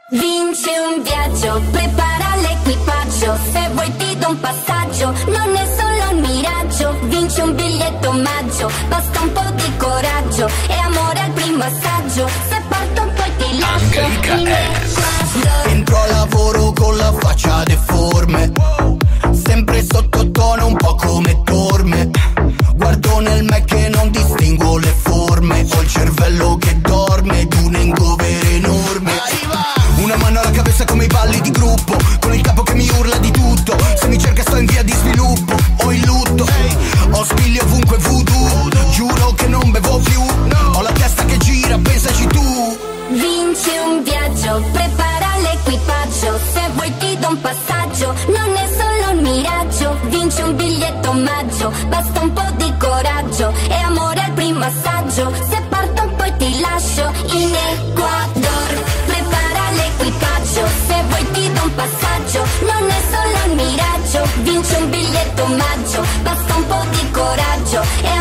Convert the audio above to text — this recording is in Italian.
Vinci un viaggio, prepara l'equipaggio, se vuoi ti do un passaggio, non è solo un miraggio. Vinci un biglietto omaggio, basta un po' di coraggio e amore al primo assaggio. Se parto poi ti lascio in Ecuador. Entro a lavoro con la faccia deforme, sempre sottotono un po' come Torme. Guardo nel Mac e non distingo le forme, ho il cervello che dorme ed un hangover enorme. Una mano alla cabeza come i balli di gruppo, con il capo che mi urla di tutto. Se mi cerca sto in via di sviluppo, ho il lutto, ho spilli ovunque voodoo. Giuro che non bevo più, ho la testa che gira, pensaci tu. Vinci un viaggio, prepara l'equipaggio, se vuoi ti do un passaggio, non è solo un miraggio. Vinci un biglietto omaggio, basta un po' di coraggio e amore al primo assaggio. Se parto poi ti lascio in Ecuador. Prepara l'equipaggio, se vuoi ti do un passaggio, non è solo un miraggio. Vinci un biglietto omaggio, basta un po' di coraggio e